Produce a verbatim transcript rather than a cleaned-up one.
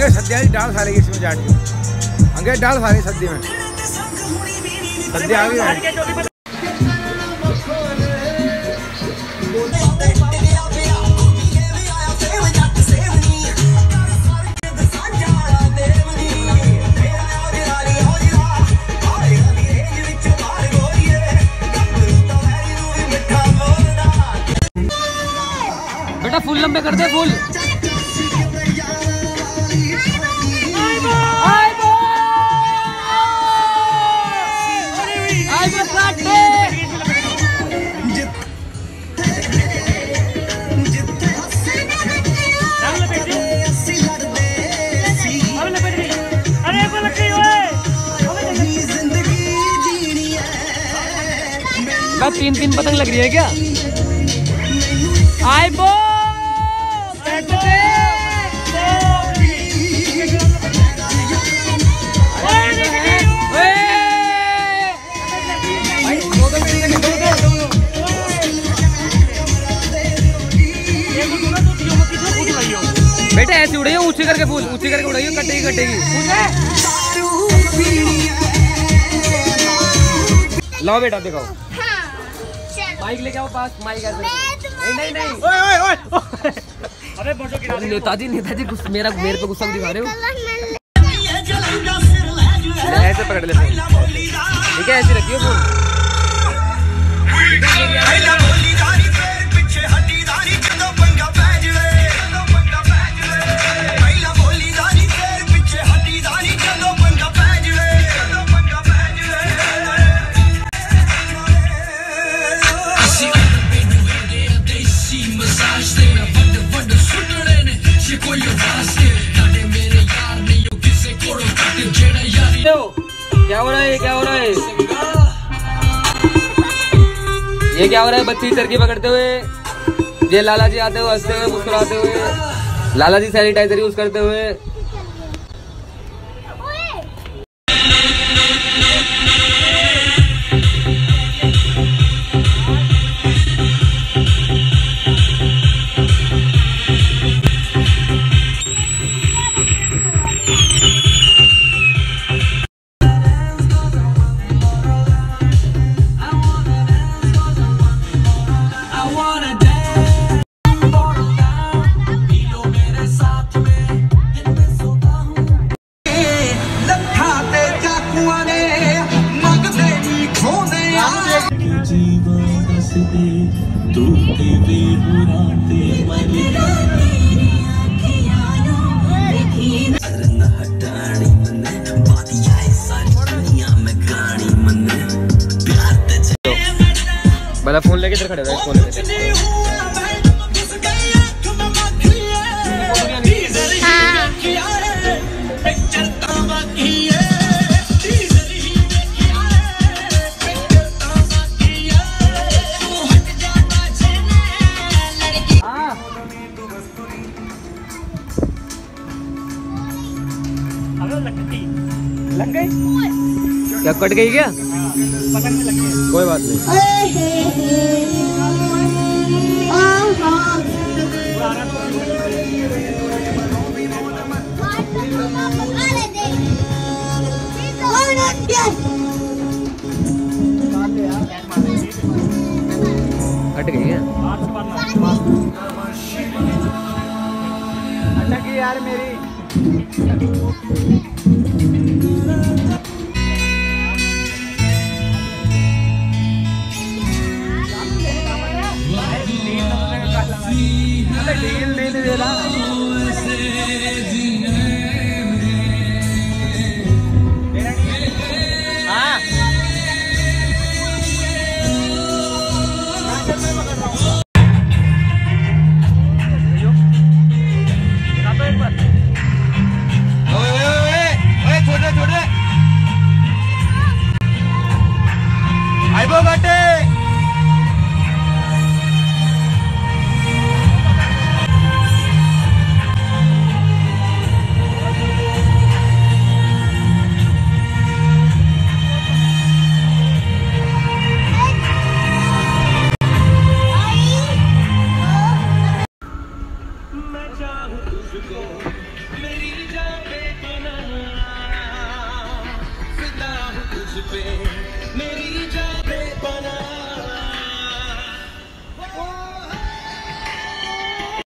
अंगे सद्या डाल सारे इसमें जाट अंगे डाल सारे सद्य में सद्या आ गई। बेटा फूल लंबे कर दे फूल। तीन तीन पतंग लग रही है क्या? आई बो बेटा ऐसे उड़ाइए, ऊंचे करके फूल ऊंचे करके उड़ाइए, कटेगी कटेगी। लाओ बेटा दिखाओ। माइक लेके आओ पास, माइक ऐसे। नहीं नहीं नहीं ओए ओए ओए अबे बोलो गिरा दे। नेताजी नेताजी गुस्सा मेरा मेरे पे गुस्सा दिखा रहे हो। ऐसे पकड़ ले ठीक है, ऐसे रखियो फोन। क्या हो रहा है, क्या हो रहा है, ये क्या हो रहा है? बच्ची चरखी पकड़ते हुए, ये लाला जी आते हुए हंसते हुए मुस्कुराते हुए, लाला जी सैनिटाइजर यूज करते हुए। भला फोन लेके इधर खड़े हुए, फोन लेके लग गई क्या? कट गई क्या? पतंग में लग गई, कोई बात नहीं। कट गई है अटक गई यार मेरी। डील नहीं दे रहा। हाँ छोटे छोटे आइबो बाटे। पे